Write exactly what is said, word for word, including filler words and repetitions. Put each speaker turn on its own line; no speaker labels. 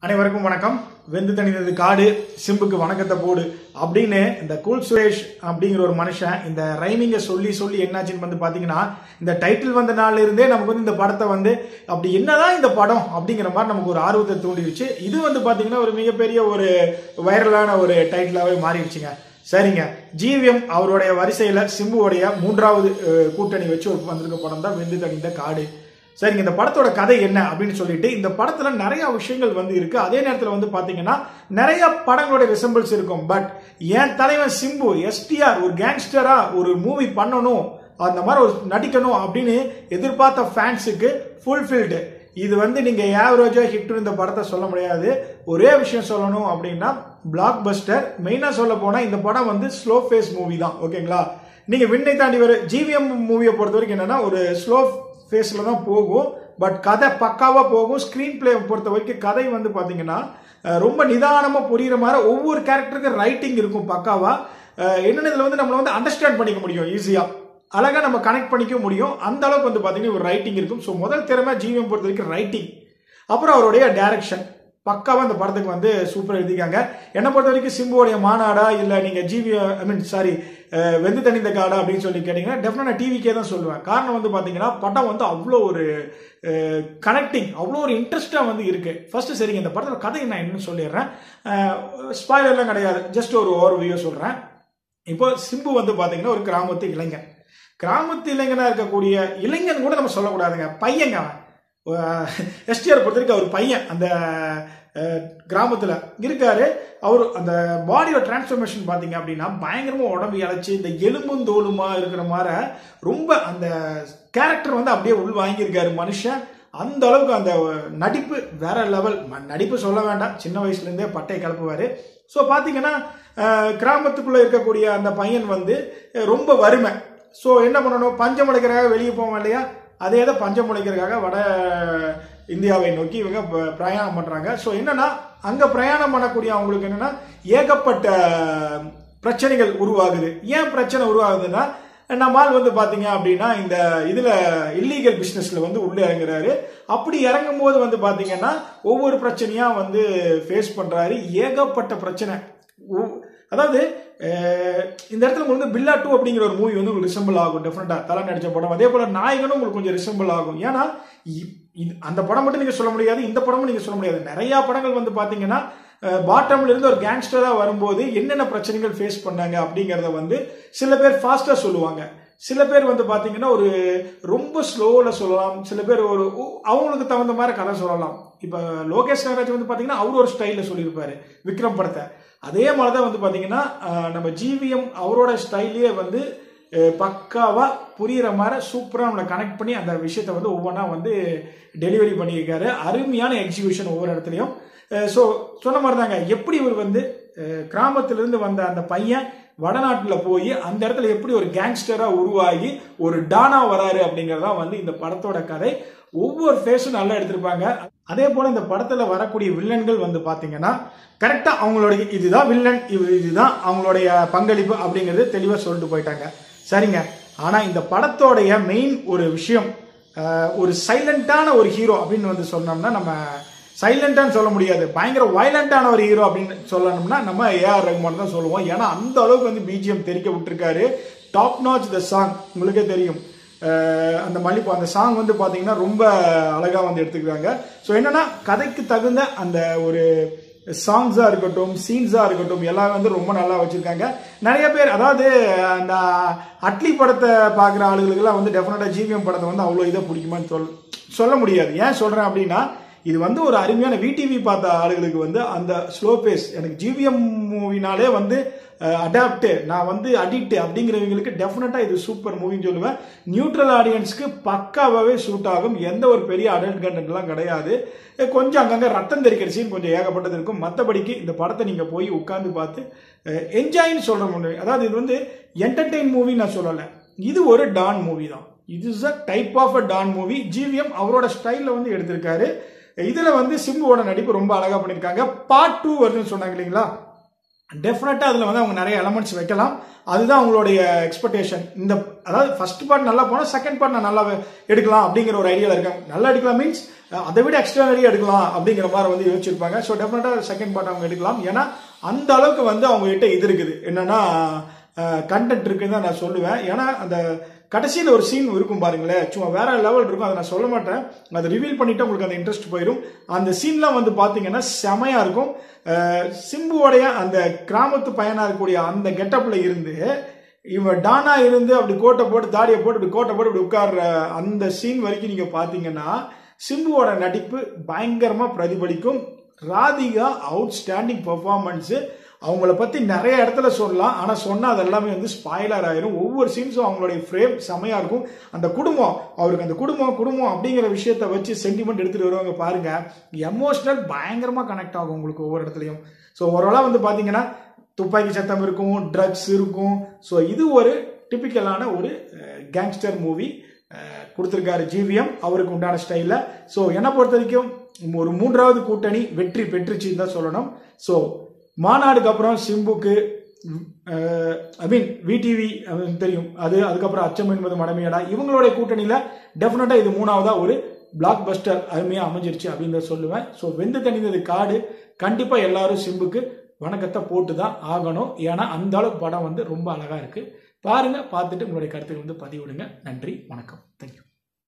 அனைவருக்கும் வணக்கம். வெந்து தனிந்தது காடு, சிம்புக்கு வணக்கத்தை போடு அப்படின்னு இந்த கூல் சுரேஷ் அப்படிங்கிற ஒரு மனுஷன் இந்த ரைமிங்கை சொல்லி சொல்லி என்னாச்சுன்னு வந்து பாத்தீங்கன்னா, இந்த டைட்டில் வந்த நாள்ல இருந்தே நமக்கு வந்து இந்த படத்தை வந்து அப்படி என்னதான் இந்த படம் அப்படிங்கிற மாதிரி நமக்கு ஒரு ஆர்வத்தை தூண்டிடுச்சு. இது வந்து பாத்தீங்கன்னா ஒரு மிகப்பெரிய ஒரு வைரலான ஒரு டைட்டிலாவே மாறிடுச்சுங்க. சரிங்க, ஜிவிஎம் அவருடைய வரிசையில சிம்புவோடைய மூன்றாவது கூட்டணி வச்சு ஒரு வந்திருக்க படம் தான் வெந்து தனிந்த காடு. சரிங்க, இந்த படத்தோட கதை என்ன அப்படின்னு சொல்லிட்டு இந்த படத்துல நிறைய விஷயங்கள் வந்து இருக்கு. அதே நேரத்தில் வந்து பாத்தீங்கன்னா நிறைய படங்களோட ரிசம்பிள்ஸ் இருக்கும். பட் என் தலைவன் சிம்பு எஸ்டிஆர் ஒரு கேங்ஸ்டரா ஒரு மூவி பண்ணணும், அந்த மாதிரி ஒரு நடிக்கணும் அப்படின்னு எதிர்பார்த்த ஃபேன்ஸுக்கு ஃபுல்ஃபில்டு. இது வந்து நீங்க ஆவரேஜா ஹிட் இந்த படத்தை சொல்ல முடியாது. ஒரே விஷயம் சொல்லணும் அப்படின்னா பிளாக் பஸ்டர். மெயினா சொல்ல போனா இந்த படம் வந்து ஸ்லோ ஃபேஸ் மூவி தான். ஓகேங்களா, நீங்க விண்ணை தாண்டி வர ஜிவிஎம் மூவியை பொறுத்த வரைக்கும் என்னன்னா ஒரு ஸ்லோ ஃபேஸ்ல தான் போகும். பட் கதை பக்காவா போகும். ஸ்கிரீன் பிளே பொறுத்த வரைக்கும் கதை வந்து பாத்தீங்கன்னா ரொம்ப நிதானமா புரியுற மாதிரி ஒவ்வொரு கேரக்டருக்கு ரைட்டிங் இருக்கும் பக்காவா. என்னன்னு இதுல வந்து நம்மள வந்து அண்டர்ஸ்டாண்ட் பண்ணிக்க முடியும், ஈஸியா அழகா நம்ம கனெக்ட் பண்ணிக்க முடியும். அந்த அளவுக்கு வந்து பாத்தீங்கன்னா ஒரு ரைட்டிங் இருக்கும். ஸோ முதல் திறமை ஜிவிஎம் பொறுத்த வரைக்கும் ரைட்டிங், அப்புறம் அவருடைய டைரக்ஷன் பக்காவா இந்த படத்துக்கு வந்து சூப்பரா எழுதிக்காங்க. என்ன பொறுத்த வரைக்கும் சிம்புவோடைய மாநாடா இல்ல நீங்க ஜிவி ஐ மீன் சாரி வெந்து தனிந்த காடா அப்படின்னு சொல்லி கேட்டீங்கன்னா டெஃபினட்டா டிவிக்கே தான் சொல்லுவேன். காரணம் வந்து பாத்தீங்கன்னா படம் வந்து அவ்வளோ ஒரு கனெக்டிங், அவ்வளோ ஒரு இன்ட்ரெஸ்டா வந்து இருக்கு. ஃபர்ஸ்ட் சரிங்க, இந்த படத்தோட கதை நான் என்னன்னு சொல்லிடுறேன். ஸ்பாயிலர்லாம் கிடையாது, ஜஸ்ட் ஒரு ஓவர் வியூ சொல்றேன். இப்போ சிம்பு வந்து பாத்தீங்கன்னா ஒரு கிராமத்து இளைஞன். கிராமத்து இளைஞனா இருக்கக்கூடிய இளைஞன் கூட நம்ம சொல்லக்கூடாதுங்க, பையங்க அவன். எஸ்டிஆர் பொறுத்த வரைக்கும் அவர் பையன் அந்த கிராமத்துல இருக்காரு. அவர் அந்த பாடியோட டிரான்ஸ்ஃபர்மேஷன் பாத்தீங்க அப்படின்னா பயங்கரமா உடம்பு இழைச்சு இந்த எலும்பும் தோலுமா இருக்கிற மாதிரி ரொம்ப அந்த கேரக்டர் வந்து அப்படியே உள் வாங்கியிருக்காரு மனுஷன். அந்த அளவுக்கு அந்த நடிப்பு வேற லெவல். நடிப்பு சொல்ல வேண்டாம், சின்ன வயசுல இருந்தே பட்டை கிளப்புவாரு. ஸோ பாத்தீங்கன்னா கிராமத்துக்குள்ள இருக்கக்கூடிய அந்த பையன் வந்து ரொம்ப வறுமை. ஸோ என்ன பண்ணணும், பஞ்சம் உடைக்கிறதுக்காக வெளியே போவோம் இல்லையா, அதே தான் பஞ்சம் உடைக்கிறதுக்காக வட இந்தியாவை நோக்கி இவங்க பிரயாணம் பண்றாங்க. ஸோ என்னன்னா அங்க பிரயாணம் பண்ணக்கூடிய அவங்களுக்கு என்னன்னா ஏகப்பட்ட பிரச்சனைகள் உருவாகுது. ஏன் பிரச்சனை உருவாகுதுன்னா, நம்மால் வந்து பாத்தீங்க அப்படின்னா இந்த இதுல இல்லீகல் பிசினஸ்ல வந்து உள்ள இறங்குறாரு. அப்படி இறங்கும் போது வந்து பாத்தீங்கன்னா ஒவ்வொரு பிரச்சனையா வந்து ஃபேஸ் பண்றாரு. ஏகப்பட்ட பிரச்சனை. அதாவது இந்த இடத்துல வந்து பில்லா டூ அப்படிங்கிற ஒரு மூவி வந்து உங்களுக்கு ரிசம்பிள் ஆகும். டெஃபினட்டா தலை நடிச்ச படம். அதே போல நாயகனும் உங்களுக்கு கொஞ்சம் ரிசம்பிள் ஆகும். ஏன்னா அந்த படம் மட்டும் நீங்க சொல்ல முடியாது, இந்த படமும் நீங்க சொல்ல முடியாது. நிறைய படங்கள் வந்து பாத்தீங்கன்னா பாட்டம்ல இருந்து ஒரு கேங்ஸ்டரா வரும்போது என்னென்ன பிரச்சனைகள் ஃபேஸ் பண்ணாங்க அப்படிங்கறத வந்து சில பேர் ஃபாஸ்டா சொல்லுவாங்க, சில பேர் வந்து பாத்தீங்கன்னா ஒரு ரொம்ப ஸ்லோல சொல்லலாம், சில பேர் ஒரு அவங்களுக்கு தகுந்த மாதிரி கதை சொல்லலாம். இப்ப லோகேஷ் கனகராஜ் வந்து பாத்தீங்கன்னா அவர் ஒரு ஸ்டைல சொல்லியிருப்பாரு விக்ரம் படத்தை. அதே மாதிரிதான் வந்து பாத்தீங்கன்னா நம்ம ஜிவிஎம் அவரோட ஸ்டைலே வந்து பக்காவா புரியுற மாதிரி சூப்பரா நம்மளை கனெக்ட் பண்ணி அந்த விஷயத்த வந்து ஒவ்வொன்றா வந்து டெலிவரி பண்ணியிருக்காரு. அருமையான எக்ஸிகியூஷன் ஒவ்வொரு இடத்துலையும். ஸோ சொன்ன மாதிரி தாங்க, எப்படி இவர் வந்து கிராமத்திலிருந்து வந்த அந்த பையன் வடநாட்டுல போய் அந்த இடத்துல எப்படி ஒரு கேங்ஸ்டரா உருவாகி ஒரு டானா வராரு அப்படிங்கறதா வந்து இந்த படத்தோட கதை. ஒவ்வொரு ஃபேஸும் நல்லா எடுத்திருப்பாங்க. அதே போல இந்த படத்துல வரக்கூடிய வில்லன்கள் வந்து பாத்தீங்கன்னா கரெக்டா அவங்களுடைய இதுதான் வில்லன், இதுதான் அவங்களுடைய பங்களிப்பு அப்படிங்கிறது தெளிவா சொல்லிட்டு போயிட்டாங்க. சரிங்க, ஆனா இந்த படத்தோடைய மெயின் ஒரு விஷயம், ஒரு சைலண்டான ஒரு ஹீரோ அப்படின்னு வந்து சொன்னோம்னா நம்ம சைலண்டான்னு சொல்ல முடியாது, பயங்கர வயலண்டான ஒரு ஹீரோ அப்படின்னு சொல்லணும்னா நம்ம ஏஆர் ரஹ்மான் தான் சொல்லுவோம். ஏன்னா அந்த அளவுக்கு வந்து பிஜிஎம் தெரிக்க விட்டுருக்காரு. டாப் நாச் த சாங் உங்களுக்கே தெரியும். அந்த மல்லிப்பூ அந்த சாங் வந்து பாத்தீங்கன்னா ரொம்ப அழகா வந்து எடுத்துக்கிறாங்க. ஸோ என்னன்னா கதைக்கு தகுந்த அந்த ஒரு சாங்ஸா இருக்கட்டும், சீன்ஸா இருக்கட்டும், எல்லாம் வந்து ரொம்ப நல்லா வச்சிருக்காங்க. நிறைய பேர் அதாவது அந்த அட்லி படத்தை பாக்குற ஆளுகளுக்கு எல்லாம் வந்து டெஃபினட்டா ஜிவிஎம் படத்தை வந்து அவ்வளவு இதை பிடிக்குமான்னு சொல் சொல்ல முடியாது. ஏன் சொல்றேன் அப்படின்னா இது வந்து ஒரு அருமையான விடிவி பார்த்த ஆளுகளுக்கு வந்து அந்த ஸ்லோ பேஸ், எனக்கு ஜிவிஎம் மூவினாலே வந்து அடாப்ட், நான் வந்து அடிக்ட் அப்படிங்கிறவங்களுக்கு டெஃபினட்டா இது சூப்பர் மூவின்னு சொல்லுவேன். நியூட்ரல் ஆடியன்ஸ்க்கு பக்காவே சூட் ஆகும். எந்த ஒரு பெரிய அடல்ட் கண்டென்ட் எல்லாம் கிடையாது. கொஞ்சம் அங்கங்க ரத்தம் தெரிக்கிற சீன் கொஞ்சம் ஏகப்பட்டது இருக்கும். மற்றபடிக்கு இந்த படத்தை நீங்க போய் உட்கார்ந்து பார்த்து என்ஜாய்னு சொல்ற மூவி. அதாவது இது வந்து என்டர்டெயின் மூவி நான் சொல்லல, இது ஒரு டான் மூவி தான். இது is a type of a don movie. GVM அவரோட ஸ்டைல்ல வந்து எடுத்திருக்காரு. இதுல வந்து சிம்புவோட நடிப்பு ரொம்ப அழகா பண்ணிருக்காங்க. பார்ட் டூ வருதுன்னு சொன்னாங்க இல்லைங்களா, டெஃபினட்டா அதுல வந்து அவங்க நிறைய எலமெண்ட்ஸ் வைக்கலாம். அதுதான் அவங்களுடைய எக்ஸ்பெக்டேஷன். இந்த அதாவது ஃபர்ஸ்ட் பார்ட் நல்லா போனா செகண்ட் பார்ட் நான் நல்லா எடுக்கலாம் அப்படிங்கிற ஒரு ஐடியால இருக்காங்க. நல்லா எடுக்கலாம் மீன்ஸ் அதை விட எக்ஸ்ட்ரா நிறைய எடுக்கலாம் அப்படிங்கிற மாதிரி வந்து யோசிச்சிருப்பாங்க. ஸோ டெஃபினட்டா செகண்ட் பார்ட் அவங்க எடுக்கலாம். ஏன்னா அந்த அளவுக்கு வந்து அவங்க கிட்ட இது இருக்குது, என்னன்னா கண்டென்ட் இருக்குன்னு தான் நான் சொல்லுவேன். ஏன்னா அந்த கடைசியில் ஒரு சீன் இருக்கும் பாருங்களேன், சும்மா வேற லெவல் இருக்கும். அதை நான் சொல்ல மாட்டேன், அதை ரிவீல் பண்ணிட்டு உங்களுக்கு அந்த இன்ட்ரெஸ்ட் போயிடும். அந்த சீன்லாம் வந்து பாத்தீங்கன்னா செமையா இருக்கும். சிம்புவோடைய அந்த கிராமத்து பையனா இருக்கக்கூடிய அந்த கெட்டப்ல இருந்து இவன் டானா இருந்து அப்படி கோட்டை போட்டு தாடியை போட்டு அப்படி கோட்டை போட்டு அப்படி உட்கார்ற அந்த சீன் வரைக்கும் நீங்க பாத்தீங்கன்னா சிம்புவோட நடிப்பு பயங்கரமா பிரதிபலிக்கும். Radhika outstanding performance. அவங்கள பத்தி நிறைய இடத்துல சொல்லலாம், ஆனா சொன்னா அது எல்லாமே வந்து ஸ்பாயிலர் ஆயிரும். ஒவ்வொரு சீன்ஸும் அவங்களுடைய ஃப்ரேம் செமையா இருக்கும். அந்த குடும்பம், அவருக்கு அந்த குடும்பம் குடும்பம் அப்படிங்கிற விஷயத்த வச்சு சென்டிமெண்ட் எடுத்துட்டு வருவாங்க பாருங்க. எமோஷனல் பயங்கரமா கனெக்ட் ஆகும் உங்களுக்கு ஒவ்வொரு இடத்துலயும். ஸோ ஓவராலா வந்து பாத்தீங்கன்னா துப்பாக்கி சத்தம் இருக்கும், ட்ரக்ஸ் இருக்கும். ஸோ இது ஒரு டிபிக்கலான ஒரு கேங்ஸ்டர் மூவி கொடுத்திருக்காரு ஜிவிஎம் அவருக்கு உண்டான ஸ்டைல. ஸோ என்னை பொறுத்த வரைக்கும் ஒரு மூன்றாவது கூட்டணி வெற்றி பெற்றுச்சுன்னு தான் சொல்லணும். ஸோ மாநாடுக்கு அப்புறம் சிம்புக்கு ஐ மீன் விடிவி தெரியும் அது, அதுக்கப்புறம் அச்சம் என்பது மடமையடா, இவங்களுடைய கூட்டணியில டெஃபினட்டா இது மூணாவதா ஒரு பிளாக் பஸ்டர் அருமையா அமைஞ்சிருச்சு அப்படின்னு சொல்லுவேன். ஸோ வெந்து தணிந்தது காடு கண்டிப்பா எல்லாரும் சிம்புக்கு வணக்கத்தை போட்டு தான் ஆகணும். ஏன்னா அந்த அளவுக்கு படம் வந்து ரொம்ப அழகா இருக்கு. பாருங்க, பார்த்துட்டு உங்களுடைய கருத்துக்கள் வந்து பதிவிடுங்க. நன்றி, வணக்கம், தேங்க்யூ.